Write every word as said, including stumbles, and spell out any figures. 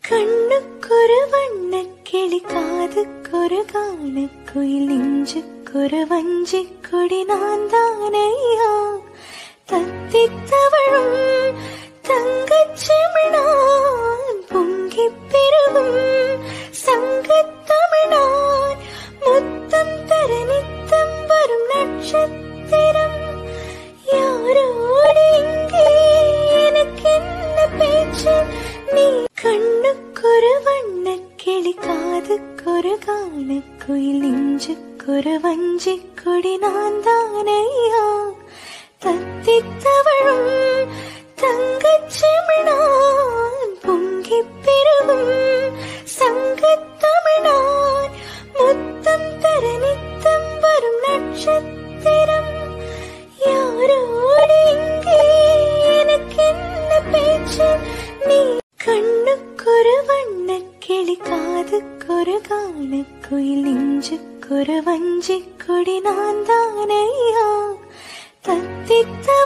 கண்ணுக்கொரு வண்ணக்கிளி காதுக்கொரு கானக்குயில் நெஞ்சுக்கொரு வஞ்சிக் கொடி நான் தானையா தத்தித்தவழும் தங்கச்செமிழான் பொங்கிப் பெருகும் சங்கத்தமிழான் முத்தம் தர நித்தம் வரும் நட்சத்திரம் யாரோடு இங்கே எனக்கென்ன பேச்சு நீ கண்ணுக்கொரு வண்ணக்கிளி காதுக்கொரு கானக்குயில் நெஞ்சுக்கொரு வஞ்சிக் கொடி நான் தானையா தத்தித்தவழும் தங்கச்செமிழான் பொங்கிப் பெருகும் சங்கத்தமிழான் முத்தம் தர நித்தம் வரும் நட்சத்திரம் யாரோடு இங்கே எனக்கென்ன பேச்சு நீ கண்ணுக்கொரு வண்ணக்கிளி காதுக்கொரு கானக்குயில் நெஞ்சுக்கொரு வஞ்சிக் கொடி நான் தானையா தத்தித்த